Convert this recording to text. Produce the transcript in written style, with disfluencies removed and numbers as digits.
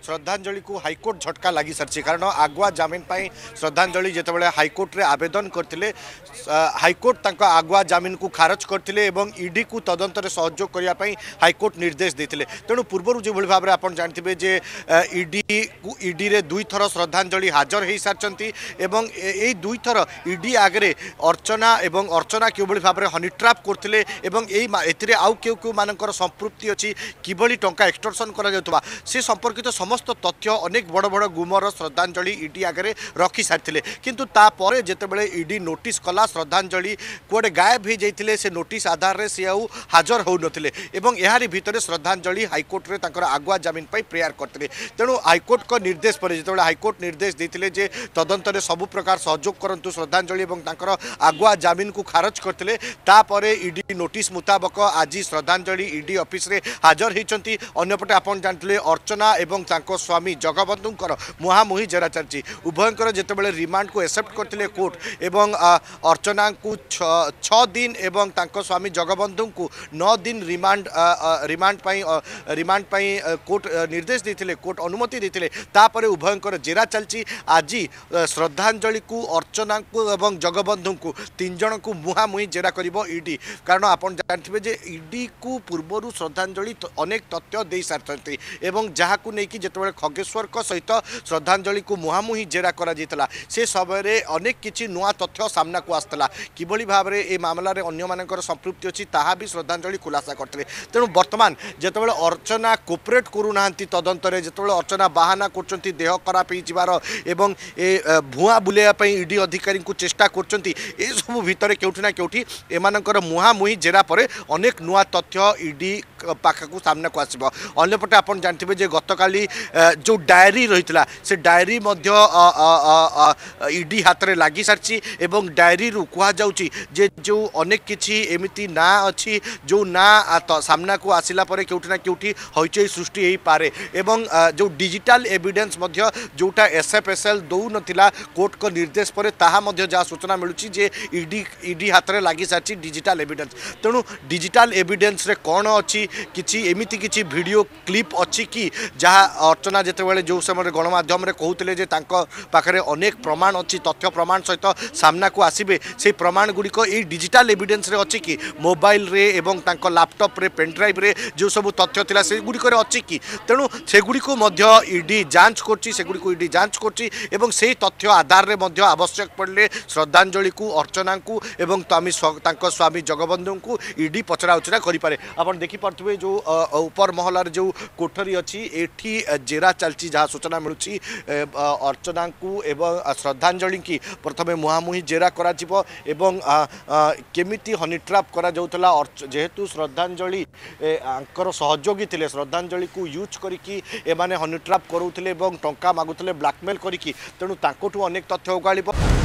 श्रद्धांजलि को हाईकोर्ट झटका लगी सारी कारण आगुआ जमीन पर श्रद्धांजलि जितेबाला हाईकोर्ट रे आवेदन करते हाईकोर्ट तंका आगुआ जमीन को खारज करते ईडी को तदंतर सहयोग करने हाईकोर्ट निर्देश देते तेणु पूर्व जो भाव में आप जानते जे ईडी रे दुई थर श्रद्धांजलि हाजर हो सारी यही दुई थर ईडी आगे अर्चना एवं अर्चना कि भाव में हनी ट्राप करते आउ क्यों क्यों मानकर संपृक्ति अच्छी किभली टंका एक्सटर्सन करा से संपर्कित समस्त तथ्य अनेक बड़ बड़ गुमर श्रद्धांजलि ईडी आगे रखी सारी किंतु तापर जितेबाला ईडी नोटिस कला श्रद्धांजलि कुआडे गायब हो जाते से नोटिस आधार में सी आउ हाजर हो नथिले एवं यारी भितर श्रद्धांजलि हाईकोर्ट रे तांकर आगुआ जमीन पर प्रेयर करते तेणु हाईकोर्ट को निर्देश पर जो हाईकोर्ट निर्देश देते जे तदंतर सबु प्रकार सहयोग करंतु श्रद्धांजलि एवं तांकर आगुआ जमीन को खारज करते तापर ईडी नोटिस मुताबक आज श्रद्धांजलि ईडी ऑफिस रे हाजर होती अन्यपटे आप जानते अर्चना एवं स्वामी जगबंधुंकर मुहामुही जेरा चलती उभयंकर जितेबाला रिमांड को एक्सेप्ट करते कोर्ट एवं अर्चना को 6 दिन एवं स्वामी जगबंधु को 9 दिन रिमांड कोर्ट निर्देश देते कोर्ट अनुमति देते तापर उभयंकर जेरा चलती आज श्रद्धांजलि को अर्चना को एवं जगबंधु को 3 जन को मुहामुही जेरा करिबो ईडी कारण आप जानते जे ईडी को पूर्व श्रद्धांजलि अनेक तथ्य दे सारी एवं जहाँ को लेकिन जिते खगेश्वर सहित श्रद्धांजलि को मुहामुही जेरा करा से समय अनेक किसी नुआ तथ्य सामना को आसला किभली भाव में ये मामलें अन्य संपृक्ति अच्छी ताहा भी श्रद्धांजलि खुलासा करते तेणु बर्तमान जिते अर्चना कोपरेट करूना तदंतर जिते अर्चना बाहाना कर देह खराब एवं भुआ बुलाइवाई ईडी अधिकारी को चेष्टा कर सब भितर केउठिना केउठी एमानकर मुहामुही जेरा पर अनेक नुआ तथ्य ईडी पाखक सामना को आसब अन्यपटे आप जानते जे गतकाली जो डायरी रही से डायरी ईडी हाथ में लगी सारी एवं डायरी रु कहुच्छी जे जो अनेक किसी एमती ना अच्छी जो ना सामना को आसला केउठिना केउठी हईचई सृष्टि हो पारे एवं जो डिजिटल एविडेंस जोटा एसएफएसएल दौ नथिला कोर्ट को निर्देश पर ताहा जहाँ सूचना मिलूँ जे ईडी हाथ में लगी सारी डिजिटल एविडेंस तेणु डिजिटल एविडेंस रे कौन अच्छी किसी एमती किसी वीडियो क्लिप अच्छी कि जहाँ अर्चना जितेबाला जो समय गणमाध्यम कहते पाखे अनेक प्रमाण अच्छी तथ्य प्रमाण सहित सामना को आसबे से प्रमाण गुड़िक ये डिजिटल एविडेंस रे अच्छी कि मोबाइल रे एवं लैपटॉप रे पेनड्राइव रे जो सब तथ्य थिला से गुड़िक अच्छी कि तेणु से गुड़िक ईडी जांच करगुड़ी ईडी जांच कर से तथ्य आधार में आवश्यक पड़े श्रद्धांजलि को अर्चना को एवं स्वामी जगबंधु को ईडी पचरा उचरा करें आप देखिपे जो ऊपर महलार जो कोठरी अच्छी एठी जेरा चलती जहाँ सूचना मिलूँ अर्चना को एवं श्रद्धांजलि की प्रथमे मुहामुही जेरा एवं केमिति हनी ट्राप करा जाउतला जेहेतु श्रद्धांजलि आंकर सहयोगी थे श्रद्धांजलि को यूज करिकी एमाने हनी ट्राप करूथिले एवं टंका मागुथिले ब्लैकमेल करिकी तेणु तांकोठु अनेक तथ्य उगाड़िब।